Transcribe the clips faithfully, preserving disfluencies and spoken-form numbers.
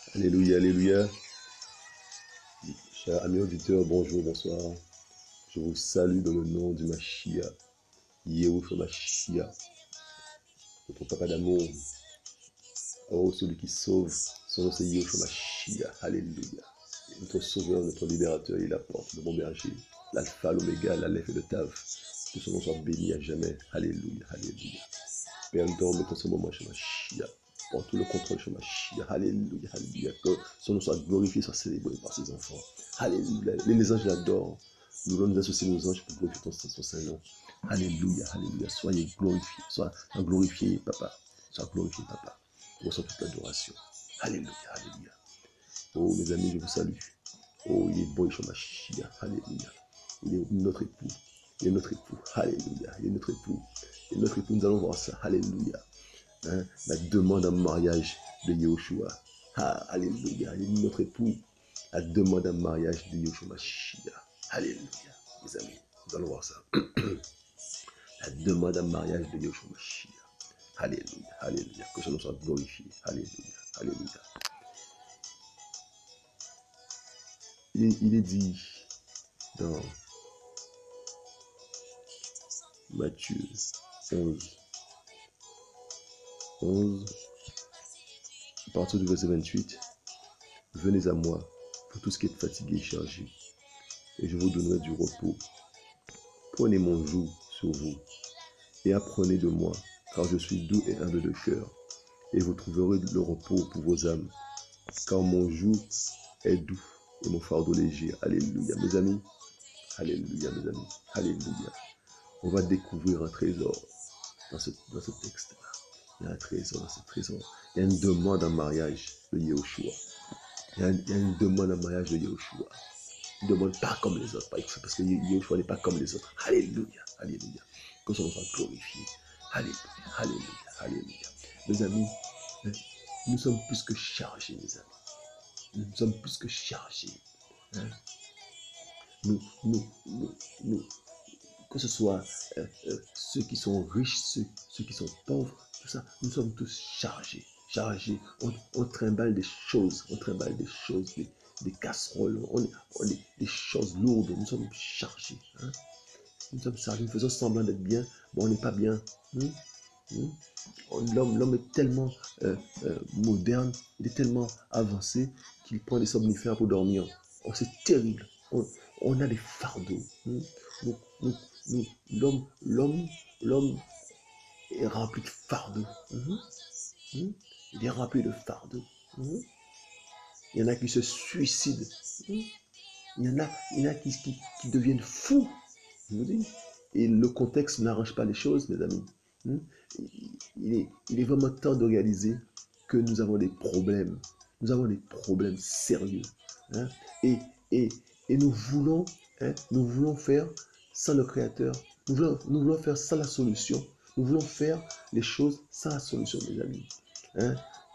Alléluia, alléluia. Chers amis auditeurs, bonjour, bonsoir. Je vous salue dans le nom du Mashiach, Yahushua Mashiach, notre papa d'amour. Oh, celui qui sauve, son nom c'est Yahushua Mashiach. Alléluia. Notre sauveur, notre libérateur, il apporte le bon berger, l'alpha, l'oméga, l'aleph et le tav. Que son nom soit béni à jamais. Alléluia, alléluia. Père, nous t'en remettons ce moment chez Mashiach. Pour tout le contrôle chez Mashiach. Alléluia, alléluia. Que son nom soit glorifié, soit célébré par ses enfants. Alléluia. Les, les anges l'adorent. Nous voulons nous associer nos anges pour glorifier ton, ton Saint-Nom. Alléluia, alléluia. Soyez glorifiés. Sois glorifié, papa. Sois glorifié, papa. Reçois toute l'adoration. Alléluia, alléluia. Oh, mes amis, je vous salue. Oh, il est beau, chez Mashiach. Alléluia. Il est notre époux. Il est notre époux. Alléluia. Il est notre époux. Il est notre époux. Nous allons voir ça. Alléluia. Hein? La demande en mariage de Yahushua. Ah, alléluia. Il est notre époux. La demande en mariage de Yahushua Mashiach. Alléluia. Mes amis, nous allons voir ça. La demande en mariage de Yahushua Mashiach. Alléluia. Alléluia. Que son nom soit glorifié. Alléluia. Alléluia. Il est, il est dit dans Matthieu onze, onze, à partir du verset vingt-huit, « Venez à moi, pour tout ce qui est fatigué et chargé, et je vous donnerai du repos. Prenez mon joug sur vous, et apprenez de moi, car je suis doux et humble de cœur, et vous trouverez le repos pour vos âmes, car mon joug est doux et mon fardeau léger. » Alléluia, mes amis. Alléluia, mes amis. Alléluia. On va découvrir un trésor dans ce, dans ce texte-là. Il y a un trésor dans ce trésor. Il y a une demande en mariage de Yahushua. Il y a, il y a une demande en mariage de Yahushua. Il ne demande pas comme les autres. Parce que Yahushua n'est pas comme les autres. Alléluia. Alléluia. Que son nom soit glorifié. Alléluia. Alléluia. Alléluia. Mes amis, nous sommes plus que chargés, mes amis. Nous sommes plus que chargés. Hein? Nous, nous, nous, nous, que ce soit euh, euh, ceux qui sont riches, ceux, ceux qui sont pauvres, tout ça, nous sommes tous chargés, chargés. On, on trimballe des choses, on trimballe des choses, des, des casseroles, on, on est des choses lourdes, nous sommes chargés. Hein? Nous sommes chargés, nous faisons semblant d'être bien, mais on n'est pas bien. Hein? Hein? L'homme, l'homme est tellement euh, euh, moderne, il est tellement avancé qu'il prend des somnifères pour dormir. Oh, c'est terrible. On, on a des fardeaux. Hein? Nous, nous, nous, l'homme, l'homme, l'homme est rempli de fardeaux. Hein? Hein? Il est rempli de fardeaux. Hein? Il y en a qui se suicident. Hein? Il y en a, il y en a qui, qui, qui deviennent fous. Je vous dis. Et le contexte n'arrange pas les choses, mes amis. Hein? Il est, il est vraiment temps de réaliser que nous avons des problèmes. Nous avons des problèmes sérieux. Hein? Et, et, et nous voulons, hein, nous voulons faire sans le Créateur. Nous voulons, nous voulons faire sans la solution. Nous voulons faire les choses sans la solution, mes amis. Hein?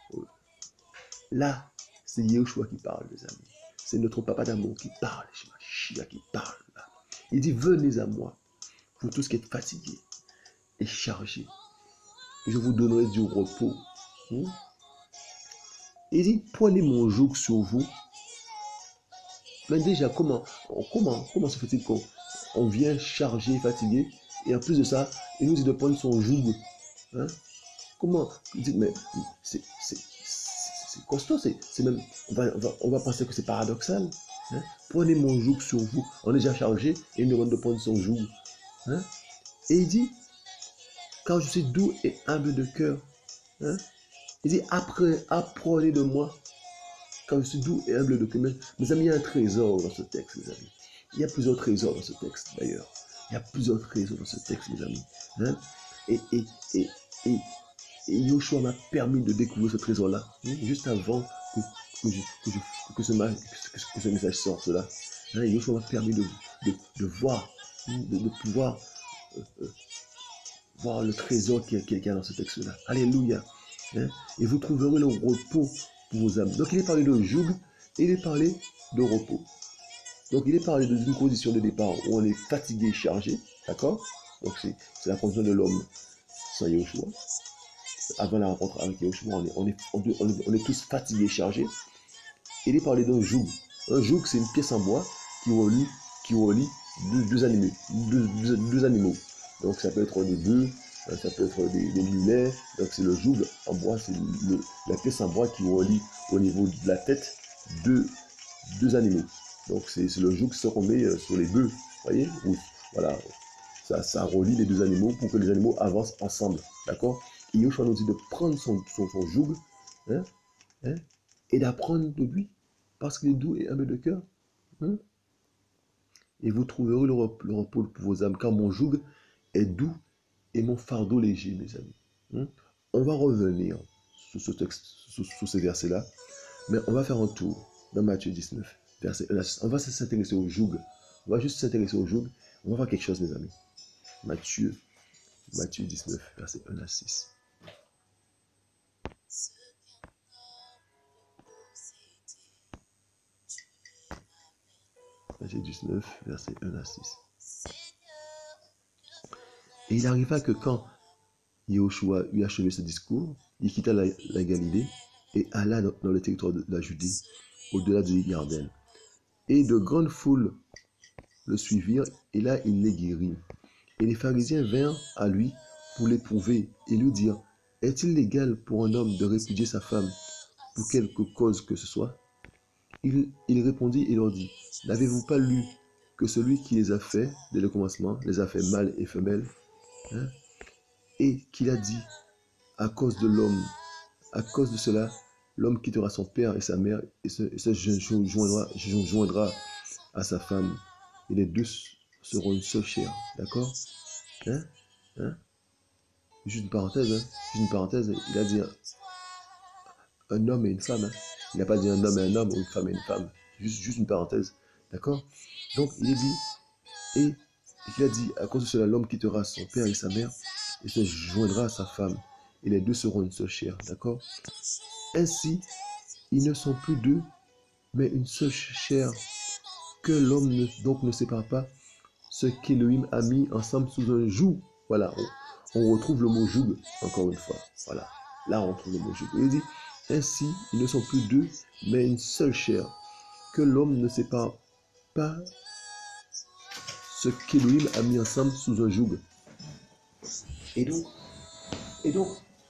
Là, c'est Yahushua qui parle, mes amis. C'est notre papa d'amour qui parle, Shemashia qui parle. Là. Il dit, venez à moi, pour tout ce qui est fatigué et chargé. Je vous donnerai du repos. Hmm? Il dit, prenez mon joug sur vous. Mais déjà, comment, comment, comment se fait-il qu'on on vient chargé, fatigué, et en plus de ça, il nous dit de prendre son joug. Hein? Comment? Il dit, mais c'est costaud, c'est même, on va, on, va, on va penser que c'est paradoxal. Hein? Prenez mon joug sur vous. On est déjà chargé, et il nous demande de prendre son joug. Hein? Et il dit, car je suis doux et humble de cœur. Hein? Il dit, après, apprenez de moi, car je suis doux et humble de cœur. Mes amis, il y a un trésor dans ce texte, mes amis. Il y a plusieurs trésors dans ce texte, d'ailleurs. Il y a plusieurs trésors dans ce texte, mes amis. Hein? Et, et, et, et, et Yahushua m'a permis de découvrir ce trésor-là, hein? Juste avant que, que, je, que, je, que, ce, que, que ce message sorte là. Hein? Yahushua m'a permis de, de, de voir, de, de pouvoir euh, euh, voir le trésor qu'il y, y a dans ce texte-là. Alléluia. Hein? Et vous trouverez le repos pour vos âmes. Donc il est parlé de joug et il est parlé de repos. Donc il est parlé d'une condition de départ où on est fatigué et chargé. D'accord? Donc c'est la condition de l'homme sans Yahushua. Avant la rencontre avec Yahushua, on est, on est, on est, on est tous fatigués et chargés. il est parlé d'un joug. Un joug, c'est une pièce en bois qui relie, qui relie deux, deux, animaux, deux, deux, deux animaux. Donc ça peut être des bœufs, ça peut être des, des mulets. Donc c'est le joug en bois, c'est la pièce en bois qui relie au niveau de la tête deux, deux animaux. Donc c'est le joug qu'on met sur les bœufs, voyez. Voilà, ça, ça relie les deux animaux pour que les animaux avancent ensemble, d'accord. Et Yoshua nous dit de prendre son, son, son joug, hein, hein, et d'apprendre de lui, parce qu'il est doux et humble de cœur. Hein? Et vous trouverez le repos, le repos pour vos âmes, car mon joug est doux et mon fardeau léger, mes amis. Hein? On va revenir sur ce texte, sur, sur ces versets-là, mais on va faire un tour dans Matthieu dix-neuf, verset un à six. On va s'intéresser au joug. On va juste s'intéresser au joug. On va voir quelque chose, mes amis. Matthieu, Matthieu dix-neuf, verset un à six. Matthieu dix-neuf, verset un à six. Et il arriva que quand Yahushua eut achevé ce discours, il quitta la, la Galilée et alla dans, dans le territoire de la Judée, au-delà du Jardin. Et de grandes foules le suivirent, et là il les guérit. Et les pharisiens vinrent à lui pour l'éprouver et lui dirent, est-il légal pour un homme de répudier sa femme pour quelque cause que ce soit? Il, il répondit et leur dit, n'avez-vous pas lu que celui qui les a fait, dès le commencement, les a fait mâles et femelles, hein, et qu'il a dit, à cause de l'homme, à cause de cela, l'homme quittera son père et sa mère et se, et se joindra, joindra à sa femme, et les deux seront une seule chair, d'accord, hein, hein? Juste une parenthèse, hein? Juste une parenthèse, il a dit un homme et une femme, hein? Il n'a pas dit un homme et un homme ou une femme et une femme, juste, juste une parenthèse, d'accord. Donc il est dit, et il a dit, à cause de cela, l'homme quittera son père et sa mère et se joindra à sa femme, et les deux seront une seule chair, d'accord. Ainsi, ils ne sont plus deux, mais une seule chair, que l'homme ne, donc ne sépare pas ce qu'Élohim a mis ensemble sous un joug. Voilà, on, on retrouve le mot joug, encore une fois. Voilà, là on trouve le mot joug. Il dit, ainsi, ils ne sont plus deux, mais une seule chair, que l'homme ne sépare pas ce qu'Élohim a mis ensemble sous un joug. Et donc, et donc,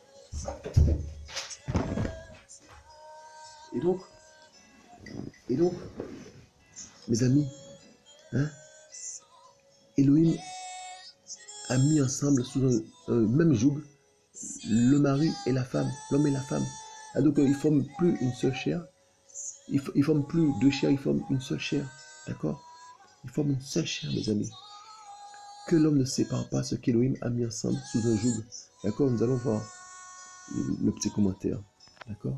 et donc, et donc, mes amis, hein, Elohim a mis ensemble sous un, un même joug le mari et la femme, l'homme et la femme. Ah, donc ils ne forment plus une seule chair, ils ne forment plus deux chairs, ils forment une seule chair, d'accord? Ils forment une seule chair, mes amis. Que l'homme ne sépare pas ce qu'Elohim a mis ensemble sous un joug, d'accord? Nous allons voir le petit commentaire, d'accord?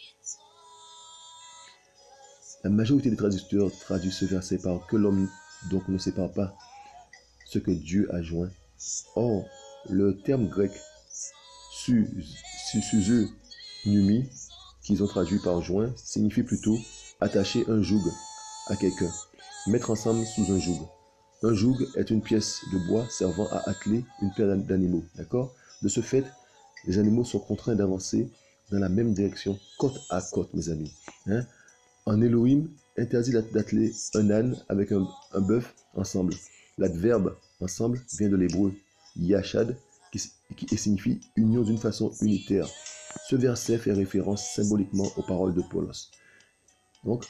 La majorité des traducteurs traduisent ce verset par que l'homme donc ne sépare pas ce que Dieu a joint. Or, le terme grec suseux numi, qu'ils ont traduit par joint, signifie plutôt attacher un joug à quelqu'un, mettre ensemble sous un joug. Un joug est une pièce de bois servant à atteler une paire d'animaux, d'accord? De ce fait, les animaux sont contraints d'avancer dans la même direction, côte à côte, mes amis. Hein? En Elohim, interdit d'atteler un âne avec un, un bœuf ensemble. L'adverbe ensemble vient de l'hébreu yachad, qui, qui signifie union d'une façon unitaire. Ce verset fait référence symboliquement aux paroles de Paulos. Donc,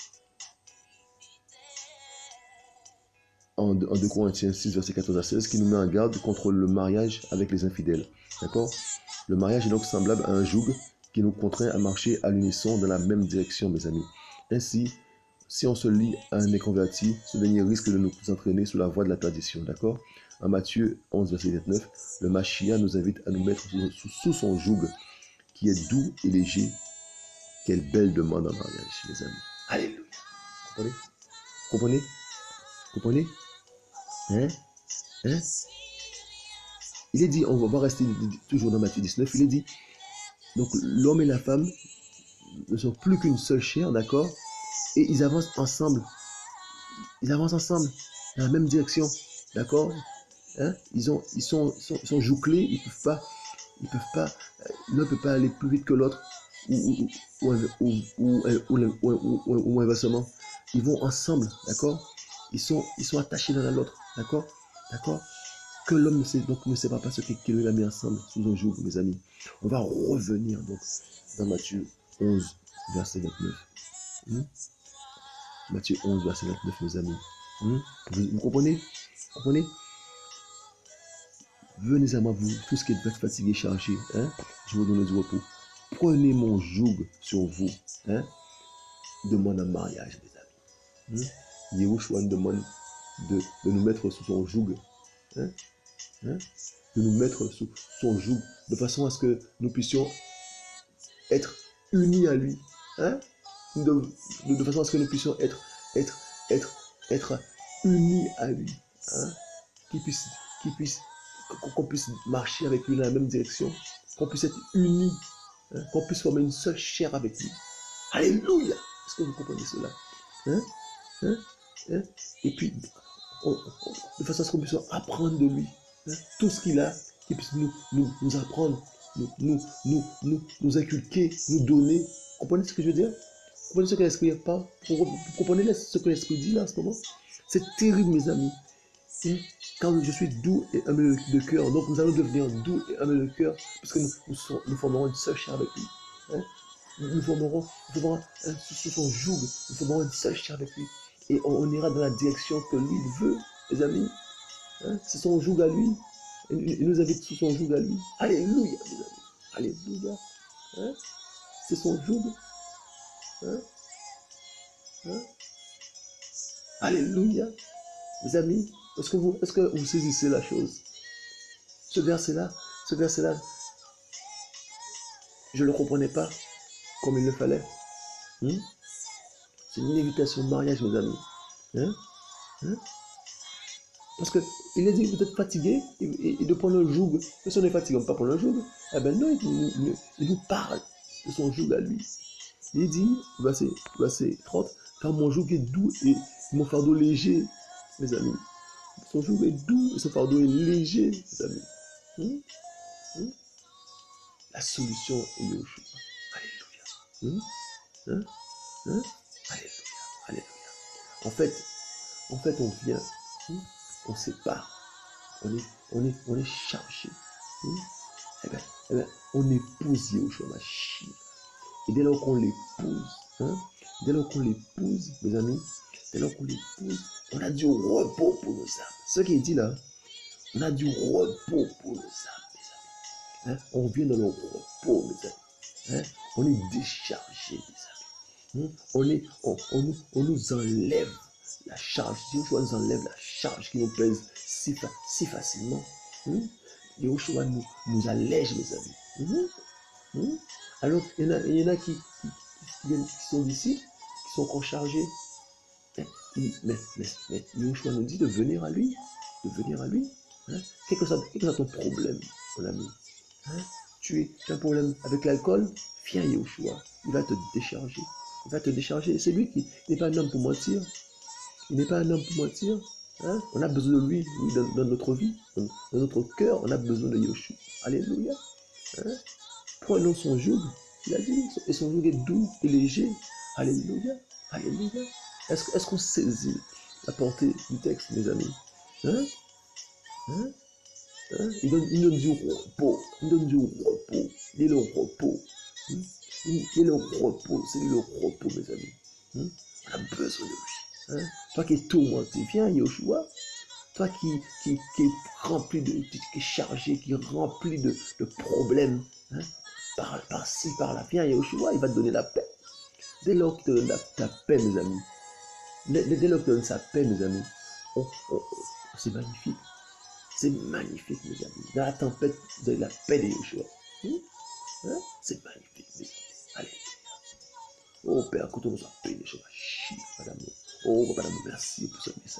en, en deux Corinthiens six, verset quatorze à seize, qui nous met en garde contre le mariage avec les infidèles. D'accord? Le mariage est donc semblable à un joug qui nous contraint à marcher à l'unisson dans la même direction, mes amis. Ainsi, si on se lie à un inconverti, ce dernier risque de nous entraîner sous la voie de la tradition, d'accord? En Matthieu onze, verset vingt-neuf, le Machia nous invite à nous mettre sous, sous, sous son joug, qui est doux et léger. Quelle belle demande en mariage, les amis. Alléluia. Comprenez? Comprenez? Comprenez? Hein? Hein? Il est dit, on va rester toujours dans Matthieu dix-neuf, il est dit, donc l'homme et la femme ne sont plus qu'une seule chair, d'accord? Et ils avancent ensemble. Ils avancent ensemble dans la même direction, d'accord? Hein? Ils ont, ils sont, sont, sont jouclés. Ils peuvent pas, ils peuvent pas. L'un ne peut pas aller plus vite que l'autre. ou, ou, ou, ou, ou, ou inversement. Ils vont ensemble, d'accord? Ils sont, ils sont attachés l'un à l'autre, d'accord? D'accord? Que l'homme ne sait, donc, ne sait pas ce qu'il lui a mis ensemble sous un joug, mes amis. On va revenir donc dans Matthieu onze, verset vingt-neuf. Hmm? Matthieu onze, verset vingt-neuf, mes amis. Hmm? Vous, vous comprenez? Vous comprenez? Venez à moi, vous, tous qui êtes fatigués, chargés, hein? Je vous donne du repos. Prenez mon joug sur vous, hein? Demande un mariage, mes amis. Hmm? Yahushua nous demande de, de nous mettre sous son joug, hein? Hein? De nous mettre sous son joug, de façon à ce que nous puissions être unis à lui, hein? de, de, de façon à ce que nous puissions être, être, être, être unis à lui, hein? Qu'il puisse, qu'il puisse, qu'on puisse marcher avec lui dans la même direction, qu'on puisse être unis, hein? Qu'on puisse former une seule chair avec lui. Alléluia! Est-ce que vous comprenez cela? Hein? Hein? Hein? Et puis, on, on, de façon à ce qu'on puisse apprendre de lui, hein? Tout ce qu'il a, qu'il puisse nous, nous, nous apprendre, nous, nous, nous, nous, nous inculquer, nous donner. Vous comprenez ce que je veux dire? Vous comprenez ce que l'Esprit parle? Vous comprenez ce que l'Esprit dit là en ce moment? C'est terrible, mes amis. Et quand je suis doux et humble de cœur, donc nous allons devenir doux et humble de cœur, parce que nous, nous, serons, nous formerons une seule chair avec lui. Hein? Nous formerons, nous formerons un, sous son joug, nous formerons une seule chair avec lui. Et on, on ira dans la direction que lui veut, les amis. Hein? C'est son joug à lui. Il nous invite sous son joug à lui. Alléluia, mes amis. Alléluia. Hein? C'est son joug. Hein? Hein? Alléluia. Mes amis, est-ce que vous, est-ce que vous saisissez la chose? Ce verset-là, ce verset-là, je ne le comprenais pas comme il le fallait. Hein? C'est une invitation de mariage, mes amis. Hein? Hein? Parce qu'il est dit, vous êtes fatigué et, et, et de prendre le joug. Mais si on est fatigué, on ne peut pas prendre le joug. Eh bien non, il, il, il nous parle de son joug à lui. Il dit, verset, verset trente, car mon joug est doux et mon fardeau léger, mes amis. Son joug est doux et son fardeau est léger, mes amis. Hum? Hum? La solution est Yahushua. Alléluia. Hum? Hein? Hein? Alléluia. Alléluia. En fait, en fait, on vient, hum? On sépare. On est, on est, on est chargé. Hum? Eh bien, eh bien, on épouse Yahushua Mashiach. Et dès lors qu'on l'épouse, hein, dès lors qu'on l'épouse, mes amis, dès lors qu'on l'épouse, on a du repos pour nos âmes. Ce qui est dit là, on a du repos pour nos âmes, mes amis. Hein, on vient dans le repos, mes amis. Hein, on est déchargé, mes amis. Hein, on, est, on, on, nous, on nous enlève la charge. Yahushua nous enlève la charge qui nous pèse si, si facilement. Hein, Yahushua nous, nous allège, mes amis. Hein, hein. Alors, il y en a, il y en a qui, qui, qui, qui sont d'ici, qui sont encore chargés. Mais, mais, mais, mais Yahushua nous dit de venir à lui, de venir à lui. Hein? Quel que soit, quel que soit ton problème, mon ami. Hein? Tu, es, tu as un problème avec l'alcool, viens à Yahushua. Il va te décharger. Il va te décharger. C'est lui qui n'est pas un homme pour mentir. Il n'est pas un homme pour mentir. Hein? On a besoin de lui, lui dans, dans notre vie, dans, dans notre cœur. On a besoin de Yahushua. Alléluia. Hein? Prenons son joug, il a dit, et son joug est doux et léger. Alléluia, alléluia. Est-ce est-ce qu'on saisit la portée du texte, mes amis? Hein? Hein? Hein? Il, donne, il donne du repos, il donne du repos, il est le repos. Hein? Il, il est le repos, c'est lui le repos, mes amis. Hein? On a besoin de lui. Hein? Toi qui es tourmenté, viens, Yahushua. Toi qui, qui, qui est rempli de, qui est chargé, qui est rempli de, de problèmes, hein? Par, par-ci, par-là, viens, Yahushua, il va te donner la paix. Dès lors qu'il te donne la, ta paix, mes amis, dès, dès lors qu'il te donne sa paix, mes amis, oh, oh, oh, c'est magnifique. C'est magnifique, mes amis. Dans la tempête, vous avez la paix de Yahushua. Hum? Hein? C'est magnifique, mes amis. Alléluia. Oh, Père, écoute-nous en paix, les choses. Madame. Oh, Madame, merci pour ce message.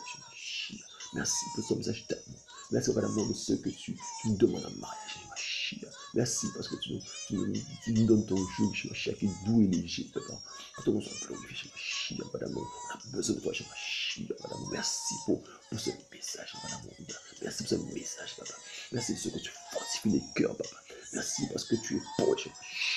Merci pour ce message d'amour. Merci, Madame, de ce que tu, tu nous demandes en mariage. Merci parce que tu nous, tu nous, tu nous donnes ton joug, Mashiach, qui est doux et léger, papa. Quand on s'en glorifie, Mashiach, madame, on a besoin de toi, Mashiach, madame. Merci pour, pour ce message, madame. Merci pour ce message, papa. Merci parce que tu fortifies les cœurs, papa. Merci parce que tu es bon, Mashiach.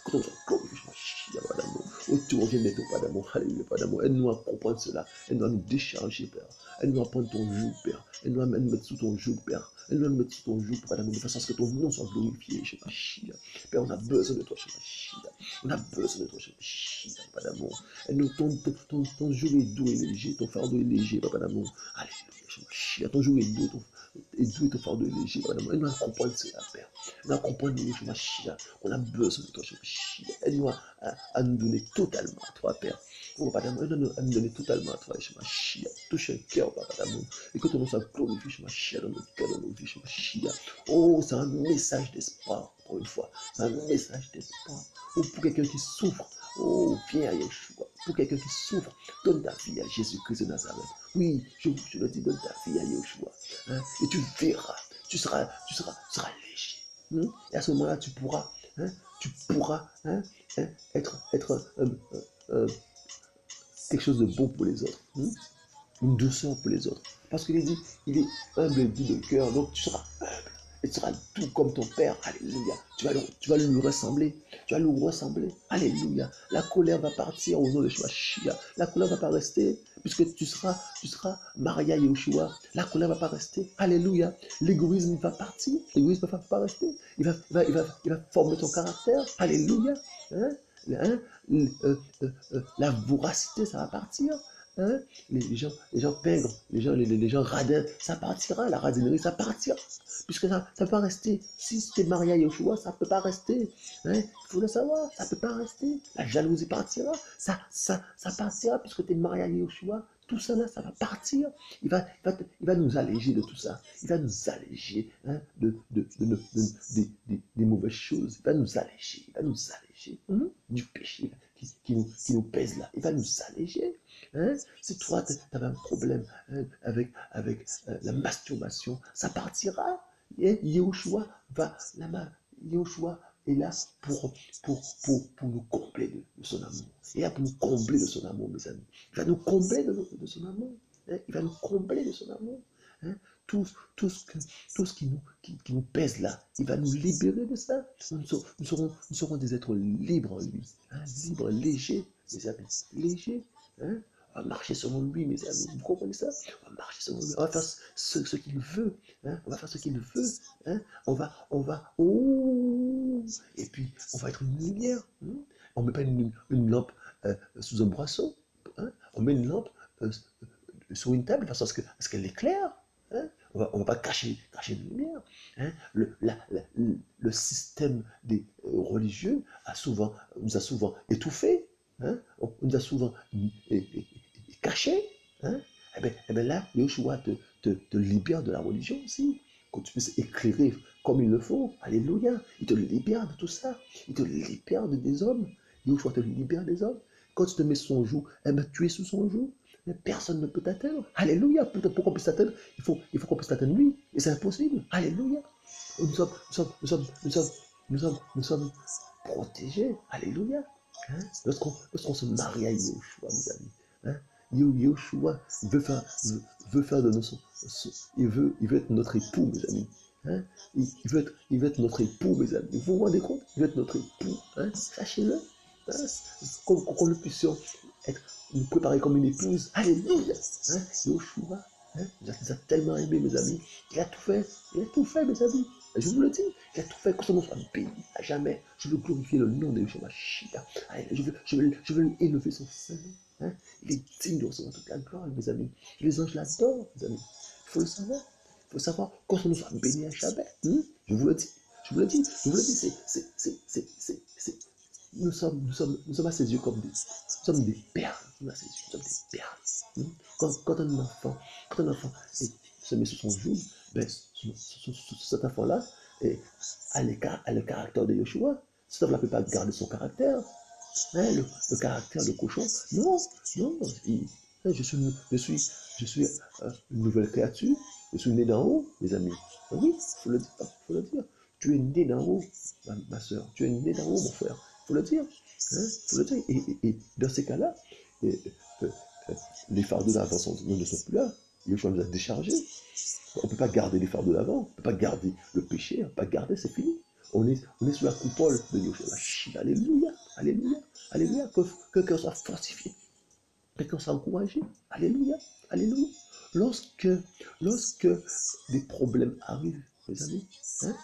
Que ton nom soit glorifié, Shia, Papa d'amour. Autour, viens d'être, Papa d'amour. Alléluia, Papa d'amour. Aide-nous à comprendre cela. Aide-nous à nous décharger, Père. Aide-nous à prendre ton joug, Père. Aide-nous à nous mettre sous ton joug, Père. Aide-nous à nous mettre sous ton joug, Papa d'amour, de façon à ce que ton nom soit glorifié, Shia. Père, on a besoin de toi, Shia. On a besoin de toi, Shia, Papa d'amour. Aide-nous, ton, ton, ton, ton joug est doux et léger, ton fardeau est léger, Papa d'amour. Alléluia, Shia. Ton joug est doux, ton et Dieu te fardeau est léger, Papa d'amour. Aide-nous à comprendre cela, Père. Aide-nous à comprendre, Shia. On a besoin de toi, Shia. Aide-nous à, à, à nous donner totalement à toi, Père. Oh, Papa d'amour, aide-nous à nous donner totalement à toi, Shia. Touche un cœur, Papa d'amour. Et que ton nom soit glorifié, Shia, dans notre cœur, dans nos vies, Shia. Oh, c'est un message d'espoir, pour une fois. C'est un message d'espoir. Oh, pour quelqu'un qui souffre. Oh, viens à Yeshua. Pour quelqu'un qui souffre, donne ta vie à Jésus-Christ de Nazareth. Oui, je, je le dis, donne ta vie à Yeshua. Hein, et tu verras, tu seras, tu seras, tu seras léger. Hein, et à ce moment-là, tu pourras, hein, tu pourras hein, hein, être, être euh, euh, euh, quelque chose de bon pour les autres. Hein, une douceur pour les autres. Parce qu'il est dit, il est humble et doux de cœur, donc tu seras humble. Et tu seras tout comme ton Père. Alléluia. Tu vas, lui, tu vas lui ressembler. Tu vas lui ressembler. Alléluia. La colère va partir au nom de Shia. La colère ne va pas rester puisque tu seras, tu seras Maria Yeshua. La colère ne va pas rester. Alléluia. L'égoïsme va partir. L'égoïsme ne va pas rester. Il va, il va, il va, il va former ton caractère. Alléluia. Hein? Hein? Euh, euh, euh, la voracité, ça va partir. Hein? Les, les, gens, les gens pègres, les gens, les, les gens radins, ça partira, la radinerie, ça partira. Puisque ça ne peut pas rester. Si c'est marié à Yeshua, ça ne peut pas rester. Hein? Il faut le savoir, ça ne peut pas rester. La jalousie partira, ça, ça, ça partira, puisque tu es marié à Yeshua. Tout ça là, ça va partir. Il va, il va, te, il va nous alléger de tout ça. Il va nous alléger hein, de, de, de, de, de, de, de, des mauvaises choses. Il va nous alléger. Il va nous alléger hein, du péché qui, qui, nous, qui nous pèse là. Il va nous alléger. Hein? Si toi, tu avais un problème hein, avec, avec euh, la masturbation, ça partira. Et Yeshua va, la Yeshua est là pour, pour, pour, pour nous combler de, de son amour. Il est là pour nous combler de son amour, mes amis. Il va nous combler de, de son amour. Hein? Il va nous combler de son amour. Hein? Tout, tout, ce que, tout ce qui nous, qui, qui nous pèse là, il va nous libérer de ça. Nous serons, nous serons, nous serons des êtres libres en lui. Hein? Libres, légers, mes amis. Légers. Hein? On va marcher selon lui, mes amis. Vous comprenez ça? On va marcher selon lui. On va faire ce, ce qu'il veut. Hein? On va faire ce qu'il veut. Hein? On va, on va, oh! Et puis, on va être une lumière. Hein? On ne met pas une, une lampe euh, sous un boisseau. Hein? On met une lampe euh, sur une table de façon à ce qu'elle ce qu'elle éclaire. Hein? On va, ne va pas cacher, cacher une lumière. Hein? Le, la, la, le système des euh, religieux a souvent, nous a souvent étouffés. Hein? On nous a souvent caché. Hein? Et bien, et bien là, Yeshua te, te, te libère de la religion aussi. Que tu puisses éclairer comme il le faut. Alléluia. Il te libère de tout ça. Il te libère de des hommes. Yeshua te libère des hommes. Quand tu te mets sous son joug, eh bien, tu es sous son joug. Mais personne ne peut t'atteindre. Alléluia. Pour, pour qu'on puisse t'atteindre, il faut, il faut qu'on puisse t'atteindre lui. Et c'est impossible. Alléluia. Nous sommes, nous sommes, nous sommes, nous sommes, nous sommes, nous sommes protégés. Alléluia. Hein? Lorsqu'on lorsqu'on se marie à Yeshua, mes amis. Hein? Yeshua veut faire, veut, veut faire de nous son, son, il, veut, il veut être notre époux, mes amis. Hein? Il, il, veut être, il veut être notre époux, mes amis. Vous vous rendez compte? Il veut être notre époux. Hein? Sachez-le. Hein? Qu'on qu le puissions être, nous préparer comme une épouse. Alléluia. Hein? Yeshua hein? nous a tellement aimés, mes amis. Il a tout fait. Il a tout fait, mes amis. Je vous le dis, il a tout fait que son nom soit béni à jamais. Je veux glorifier le nom de Yeshua Shia. Je veux, je veux, je veux élever son Saint. Hein? Il est digne de recevoir toute la gloire, mes amis. Les anges l'adorent, mes amis. Il faut le savoir. Il faut savoir que son nom soit béni à jamais. Hein? Je vous le dis. Je vous le dis. Je vous le dis. C'est, c'est, c'est, c'est, c'est, c'est. Nous sommes, nous sommes, nous sommes à ses yeux comme des, nous sommes des perles. Nous sommes à ses yeux, nous sommes des perles. Hein? Quand, quand un enfant, quand un enfant est, se met sur son joug, ben, cet enfant-là a, a le caractère de Yeshua. Cet enfant-là ne peut pas garder son caractère. Hein, le, le caractère de cochon. Non, non. Il, je suis, je suis, je suis euh, une nouvelle créature. Je suis né d'en haut, mes amis. Oui, il faut le dire. Faut le dire. Tu es né d'en haut, ma, ma soeur. Tu es né d'en haut, mon frère. Il faut le dire. Hein, faut le dire. Et, et, et dans ces cas-là, et, euh, euh, les fardeaux d'avant ne sont plus là. Yeshua nous a déchargés. On ne peut pas garder les fardeaux d'avant. On ne peut pas garder le péché. On ne peut pas garder, c'est fini. On est, on est sous la coupole de Yahushua Mashiach. Alléluia, alléluia, alléluia. Que, que le cœur soit fortifié, que le cœur soit encouragé. Alléluia, alléluia. Lorsque, lorsque des problèmes arrivent, mes amis, hein,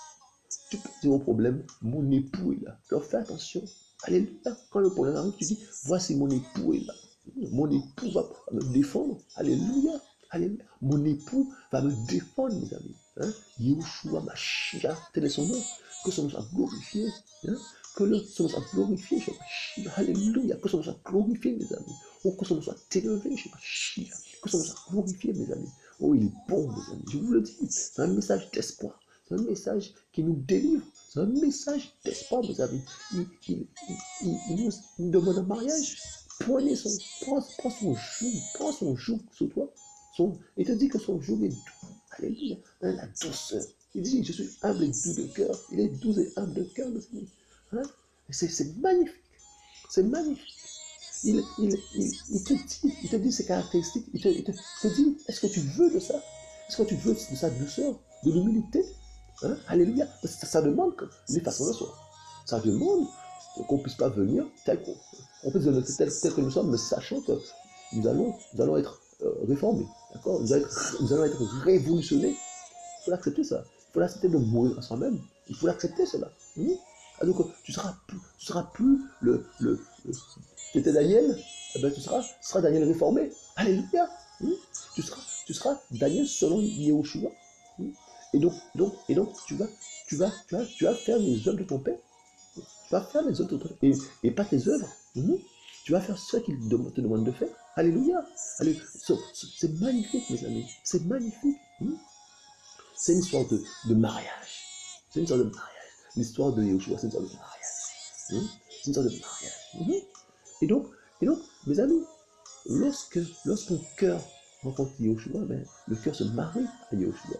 tu peux dire au problème, mon époux est là. Alors fais attention. Alléluia. Quand le problème arrive, tu dis, voici mon époux est là. Mon époux va me défendre. Alléluia. Alléluia. Mon époux va me défendre, mes amis. Hein? Yahushua Mashiach, tel est son nom. Que son nom soit glorifié. Hein? Que le, son nom soit glorifié chez Mashiach. Alléluia. Que son nom soit glorifié, mes amis. Oh, que son nom soit élevé chez Mashiach. Que son nom soit glorifié, mes amis. Oh, il est bon, mes amis. Je vous le dis. C'est un message d'espoir. C'est un message qui nous délivre. C'est un message d'espoir, mes amis. Il, il, il, il, il, nous, il nous demande un mariage. Prenez son, prends, prends son joug, prends son joug sur toi. Son, il te dit que son joug est doux. Alléluia. Hein, la douceur. Il dit, je suis humble et doux de cœur. Il est doux et humble de cœur, mes amis. Hein? C'est magnifique. C'est magnifique. Il, il, il, il, te dit, il te dit ses caractéristiques. Il te, il te, il te dit, est-ce que tu veux de ça? Est-ce que tu veux de sa douceur, de l'humilité? Hein? Alléluia. Ça, ça demande que les façons de soi. Ça demande qu'on ne puisse pas venir tel qu'on on peut dire tel, tel que nous sommes, mais sachant que nous allons, nous allons être euh, réformés. D'accord, nous, nous allons être révolutionnés. Il faut l'accepter ça. Il faut l'accepter de mourir à soi-même. Il faut l'accepter cela. Mmh? Ah, donc tu seras plus, tu seras plus le, le, le tu étais Daniel, eh ben, tu seras, tu seras Daniel réformé. Alléluia. Mmh? Tu seras, tu seras Daniel selon Yahushua. Mmh? Et donc, donc, et donc, tu vas, tu vas, tu vas, tu vas faire les œuvres de ton Père. Tu vas faire les œuvres de ton Père. Et, et pas tes œuvres. Mmh. Tu vas faire ce qu'il te demande de faire. Alléluia. Alléluia. C'est magnifique, mes amis. C'est magnifique. Mmh. C'est une histoire de, de mariage. C'est une histoire de mariage. L'histoire de Yahushua, c'est une histoire de mariage. Mmh. C'est une histoire de mariage. Mmh. Et donc, et donc, mes amis, lorsque, lorsqu'un cœur rencontre Yahushua, ben, le cœur se marie à Yahushua.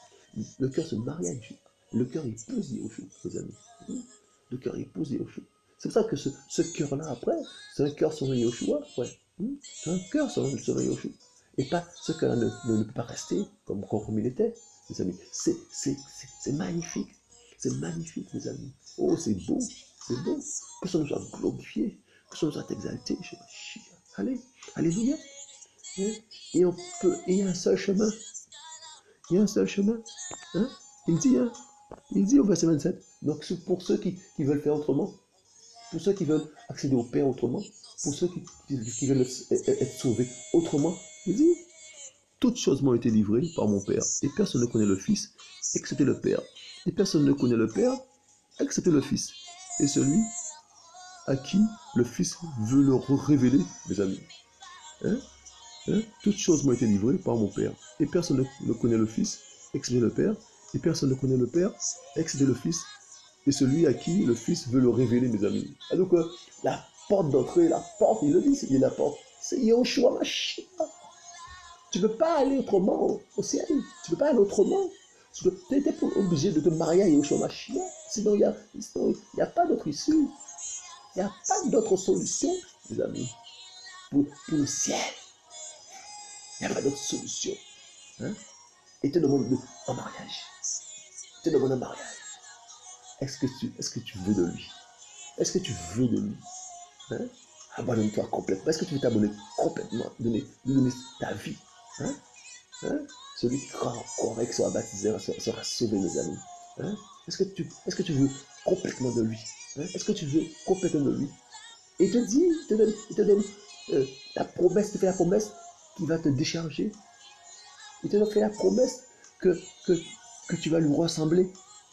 Le cœur se marie à Yahushua. Le cœur épouse Yahushua, mes amis. Mmh. Le cœur épouse Yahushua. C'est pour ça que ce, ce cœur-là, après, c'est un cœur selon Yahushua. Ouais. Mmh. C'est un cœur selon, selon Yahushua. Et pas ce cœur-là ne, ne, ne peut pas rester comme, comme il était, mes amis. C'est magnifique. C'est magnifique, mes amis. Oh, c'est beau. C'est beau. Que son nom soit glorifié. Que son nom soit exalté. Allez. Alléluia. Et on peut. Et il y a un seul chemin. Il y a un seul chemin. Hein? Il dit, hein? Il dit au verset vingt-sept. Donc, pour ceux qui, qui veulent faire autrement, pour ceux qui veulent accéder au Père autrement, pour ceux qui, qui, qui veulent être sauvés autrement, il dit, toutes choses m'ont été livrées par mon Père, et personne ne connaît le Fils, excepté le Père. Et personne ne connaît le Père, excepté le Fils. Et celui à qui le Fils veut le révéler, mes amis. Hein? Hein? Toutes choses m'ont été livrées par mon Père, et personne ne, ne connaît le Fils, excepté le Père. Et personne ne connaît le Père, excepté le Fils. Et celui à qui le Fils veut le révéler, mes amis. Et donc, euh, la porte d'entrée, la porte, il le dit, c'est la porte. C'est Yahushua Mashiach. Tu ne peux pas aller autrement au, au ciel. Tu ne peux pas aller autrement. Tu étais obligé de te marier à Yahushua Mashiach. Sinon, il n'y a, a pas d'autre issue. Il n'y a pas d'autre solution, mes amis, pour, pour le ciel. Il n'y a pas d'autre solution. Hein? Et te demande un mariage. Te demande un mariage. Est-ce que, est que tu veux de lui? Est-ce que tu veux de lui? Hein? Abandonne-toi complètement. Est-ce que tu veux t'abonner complètement? Donner, donner ta vie. Hein? Hein? Celui qui croit encore et qui sera baptisé sera sauvé, mes amis. Hein? Est-ce que, est que tu veux complètement de lui? Hein? Est-ce que tu veux complètement de lui? Et il te dit, il te donne, il te donne euh, la promesse, il te fait la promesse qui va te décharger. Il te fait la promesse que, que, que tu vas lui ressembler.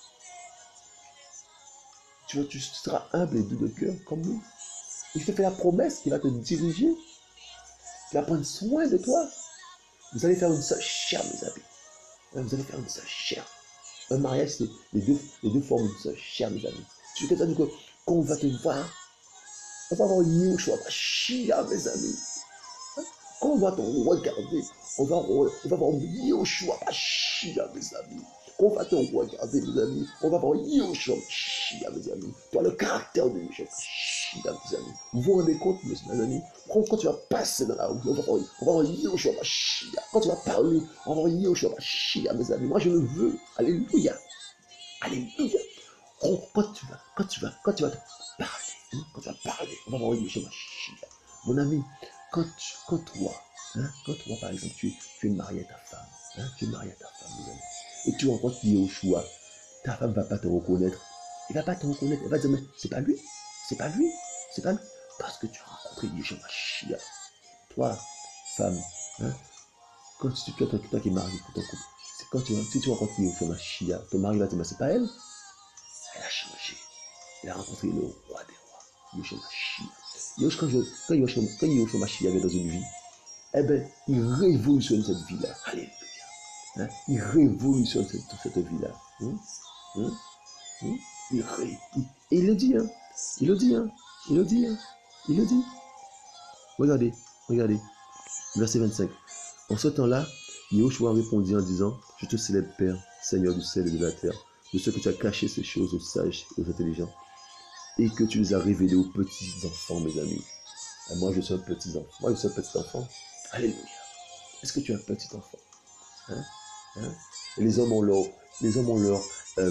Tu, tu seras humble et doux de cœur comme lui. Il te fait la promesse qu'il va te diriger, qu'il va prendre soin de toi. Vous allez faire une seule chair, mes amis. Vous allez faire une seule chair. Un mariage, c'est les deux, les deux formes d'une seule chair, mes amis. Tu veux que quand on va te voir, on va voir Yahushua Mashiach, mes amis. Quand on va te regarder, on va, on va voir Yahushua Mashiach, mes amis. On va te regarder, mes amis. On va voir Yahushua Mashiach, mes amis. Tu as le caractère de Yahushua Mashiach, mes amis. Vous vous rendez compte, mes amis, quand, quand tu vas passer dans la rue, on va voir, on va voir Yahushua Mashiach. Quand tu vas parler, on va voir Yahushua Mashiach, mes amis. Moi, je le veux. Alléluia. Alléluia. Quand tu vas, quand tu vas, quand tu vas te parler, hein, quand tu vas parler, on va voir Yeshua Mashiach. Mon ami, quand, tu, quand toi, hein, quand toi par exemple, tu es, tu es marié à ta femme, hein, tu es marié à ta femme, mon ami, et tu rencontres Yeshua, ta femme ne va pas te reconnaître. Elle ne va pas te reconnaître. Elle va dire, mais c'est pas lui, c'est pas lui, c'est pas lui. Parce que tu as rencontré Yeshua Mashiach. Toi, femme, hein, quand tu, toi, toi, toi qui es marié pour ton couple, c'est quand tu, si tu rencontres Yeshua Mashiach, ton mari va te dire, mais c'est pas elle. Elle a changé. Elle a rencontré le roi des rois, Yeshua Mashiach. Quand, je, quand, Yeshua, quand Yeshua Mashiach vient dans une vie, eh bien, il révolutionne cette vie-là. Alléluia. Hein? Il révolutionne cette, cette vie-là. Hum? Hum? Hum? Il, ré, il, et il le dit, hein? Il le dit, hein? Il le dit, hein? Il le dit. Regardez, regardez. Verset vingt-cinq. En ce temps-là, Yahushua répondit en disant, je te célèbre, Père, Seigneur du ciel et de la terre, de ce que tu as caché ces choses aux sages et aux intelligents, et que tu les as révélées aux petits enfants, mes amis. Et moi, je suis un petit enfant. Moi, je suis un petit enfant. Alléluia. Est-ce que tu es un petit enfant? Hein? Hein? Et les hommes ont leur, les hommes ont leur, euh,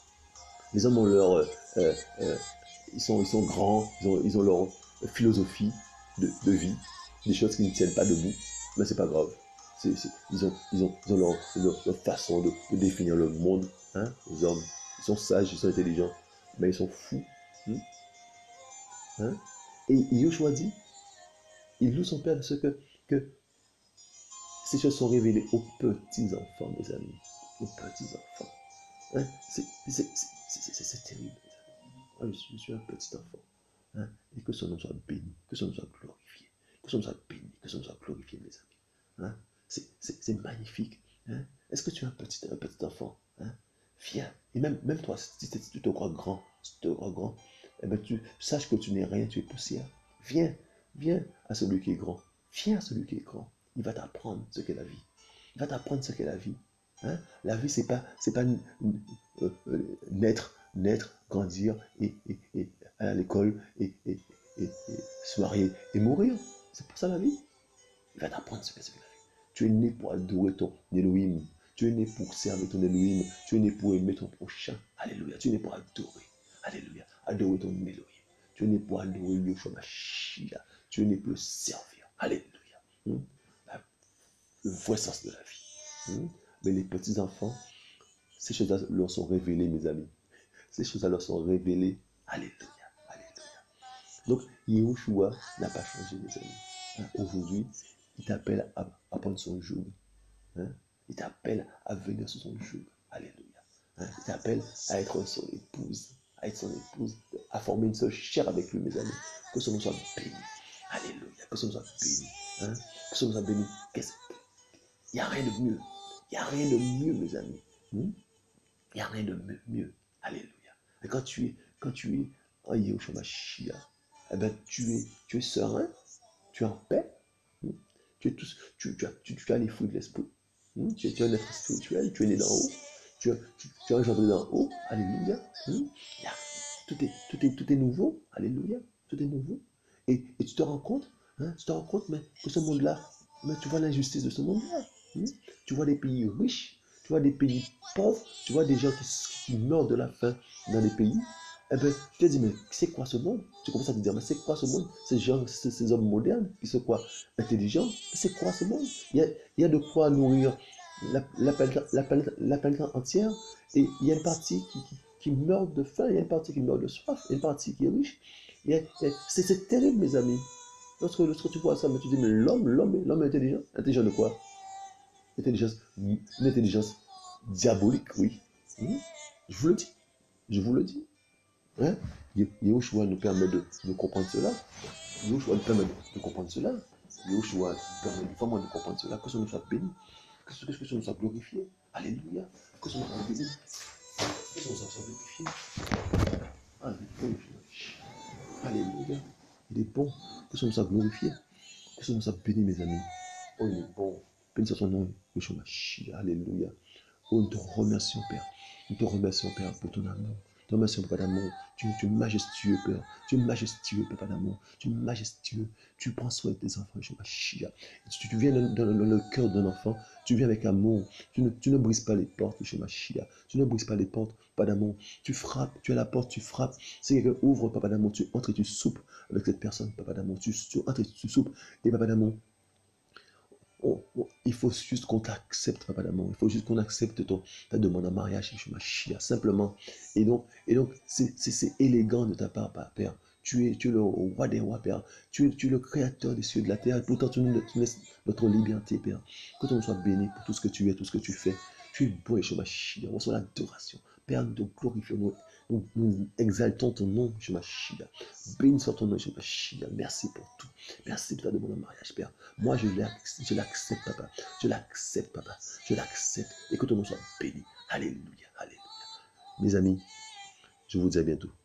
les hommes ont leur, euh, euh, euh, ils sont, ils sont grands, ils ont, ils ont leur philosophie de, de vie, des choses qui ne tiennent pas debout, mais c'est pas grave. C'est, c'est, ils, ont, ils, ont, ils ont leur, leur, leur façon de, de définir le monde. Hein? Les hommes, ils sont sages, ils sont intelligents, mais ils sont fous. Hein? Hein? Et Yoshua dit, il loue son Père de ce que, que ces choses sont révélées aux petits-enfants, mes amis. Aux petits-enfants. Hein? C'est, c'est, c'est, c'est, c'est terrible. Moi, je suis, je suis un petit enfant. Hein? Et que son nom soit béni, que son nom soit glorifié, que son nom soit béni, que son nom soit glorifié, mes amis. Hein? C'est, c'est, c'est magnifique. Hein? Est-ce que tu es un petit, un petit enfant? Hein? Viens. Et même, même toi, si, si tu te crois grand, si tu te crois grand, eh ben tu saches que tu n'es rien, tu es poussière. Viens, viens à celui qui est grand. Viens à celui qui est grand. Il va t'apprendre ce qu'est la vie. Il va t'apprendre ce qu'est la vie. Hein? La vie, c'est pas, c'est pas euh, euh, naître, naître, grandir et, et, et aller à l'école et, et, et, et se marier et mourir. C'est pas ça la vie. Il va t'apprendre ce que c'est la vie. Tu es né pour adorer ton Elohim. Tu es né pour servir ton Elohim. Tu es né pour aimer ton prochain. Alléluia. Tu es né pour adorer. Alléluia. Adorer ton Elohim. Tu es né pour adorer Yeshua Mashiach. Tu es né pour le servir. Alléluia. Hmm? La, le vrai sens de la vie. Hmm? Mais les petits-enfants, ces choses-là leur sont révélées, mes amis. Ces choses-là leur sont révélées. Alléluia. Alléluia. Donc, Yahushua n'a pas changé, mes amis. Hein? Aujourd'hui, il t'appelle à, à prendre son joug. Hein? Il t'appelle à venir sur son joug. Alléluia. Hein? Il t'appelle à être son épouse. À être son épouse. À former une seule chair avec lui, mes amis. Que son nom soit béni. Alléluia. Que son nom soit béni. Hein? Que son nom soit béni. Il n'y a rien de mieux. Il n'y a rien de mieux, mes amis. Hmm? Il n'y a rien de mieux. Alléluia. Et quand tu es, quand tu es en Yahushua Mashiach, eh ben, tu es, tu es serein, tu es en paix. Hmm? Tu, es tous, tu, tu, as, tu, tu as les fruits de l'esprit. Hmm? Tu, tu es un être spirituel, tu es né d'en haut. Tu, tu, tu es engendré d'en haut. Alléluia. Hmm? Yeah. Tout, est, tout, est, tout est nouveau. Alléluia. Tout est nouveau. Et, et tu te rends compte, hein, tu te rends compte mais, que ce monde-là, mais tu vois l'injustice de ce monde-là. Hmm? Tu vois des pays riches, tu vois des pays pauvres, tu vois des gens qui, qui meurent de la faim dans les pays. Eh bien, tu te dis, mais c'est quoi ce monde? Tu commences à te dire, mais c'est quoi ce monde? Ces gens, ces, ces hommes modernes qui sont quoi? Intelligents? C'est quoi ce monde? Il y a, il y a de quoi nourrir la, la, planète, la, planète, la planète entière. Et il y a une partie qui, qui, qui meurt de faim, il y a une partie qui meurt de soif, il y a une partie qui est riche. C'est terrible, mes amis. Lorsque, lorsque tu vois ça, mais tu dis, mais l'homme, l'homme, l'homme est intelligent. Intelligent de quoi? Intelligence, une intelligence diabolique, oui. Mmh. Je vous le dis. Je vous le dis. Hein? Yahushua nous permet de, de comprendre cela. Yahushua nous permet de, de comprendre cela. Yahushua nous permet vraiment de comprendre cela. Que son nom soit béni. Que son, que son nom soit glorifié. Alléluia. Que son nom soit béni. Que son nom soit glorifié. Alléluia. Alléluia. Il est bon. Que son nom soit glorifié. Que son nom soit béni, mes amis. Oh, il est bon. Béni soit son nom, Yeshua Mashiach. Alléluia. Oh, nous te remercions, Père. Nous te remercions, Père, pour ton amour, te remercions, Papa d'amour. Tu, tu es majestueux, Père. Tu es majestueux, Papa d'amour. Tu es majestueux. Tu prends soin de tes enfants, Yeshua Mashiach. Tu, tu viens dans, dans- dans le cœur d'un enfant. Tu viens avec amour. Tu ne, tu ne brises pas les portes, Yeshua Mashiach. Tu ne brises pas les portes, Papa d'amour. Tu frappes. Tu es à la porte, tu frappes. Si quelqu'un ouvre, Papa d'amour, tu entres et tu soupes avec cette personne, Papa d'amour. Tu, tu entres et tu soupes. Et Papa d'amour, oh, oh, il faut juste qu'on t'accepte, Papa d'amour. Il faut juste qu'on accepte ton, ta demande en mariage, Yeshua Mashiach, simplement. Et donc, et donc c'est c'est- c'est élégant de ta part, Père. Tu es, tu es le roi des rois, Père. Tu es, tu es le créateur des cieux et de la terre. Et pourtant, tu nous, tu nous laisses notre liberté, Père. Que ton nom soit béni pour tout ce que tu es, tout ce que tu fais. Tu es beau, Yeshua Mashiach. Reçois l'adoration. Père, nous te glorifions, nous, nous, nous exaltons ton nom, Yeshua Mashiach. Béni soit ton nom, Yeshua Mashiach. Merci pour tout. Merci pour ta demande en mariage, Père. Moi, je l'accepte, je l'accepte, Papa. Je l'accepte, Papa. Je l'accepte. Et que ton nom soit béni. Alléluia, alléluia. Mes amis, je vous dis à bientôt.